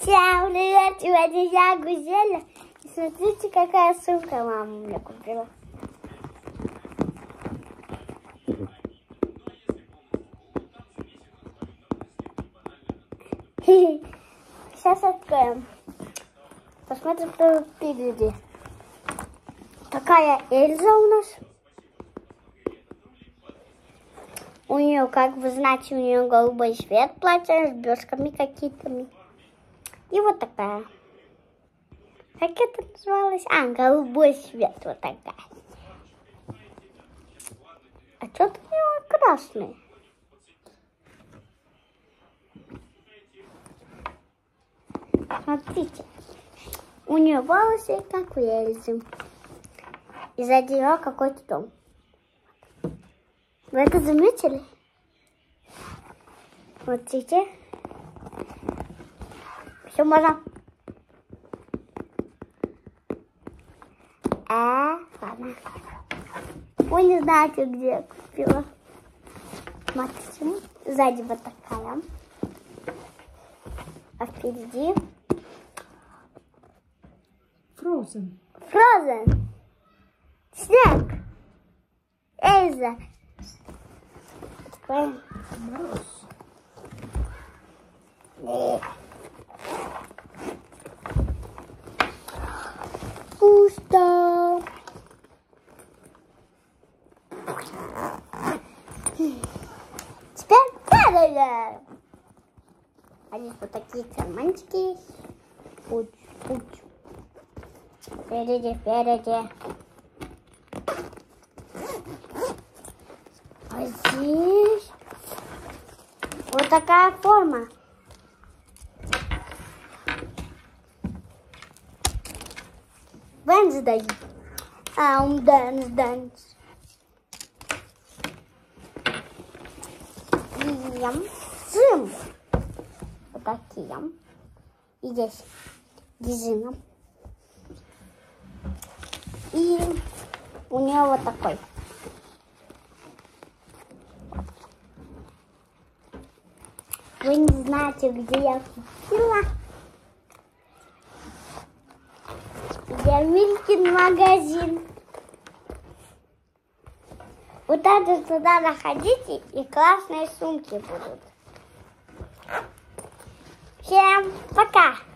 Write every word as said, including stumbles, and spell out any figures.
Всем привет! Сегодня я Гузеля. И смотрите, какая сумка мама мне купила. Сейчас откроем. Посмотрим, кто впереди. Такая Эльза у нас. У нее, как вы знаете, у нее голубой цвет, платье с блесками какие-то. И вот такая. Как это называлось? А, голубой цвет, вот такая. А что-то у него красный. Смотрите. У нее волосы, как у Эльзы. И сзади нее какой-то дом. Вы это заметили? Вот видите? Все можно. А, ладно. Вы не знаете, где я купила. Смотрите, сзади вот такая. А впереди Frozen. Frozen. Снег. Эльза. Откроем. Мороз. Пусто. Теперь перейдем. А здесь вот такие карманчики. Путь, путь. Впереди, впереди. А здесь вот такая форма. Wednesday. А, он dance, dance. И Джим. Вот такие. И здесь резина. И у нее вот такой. Вы не знаете, где я купила? Я Милкин магазин. Вот это туда находите, и классные сумки будут. Всем пока!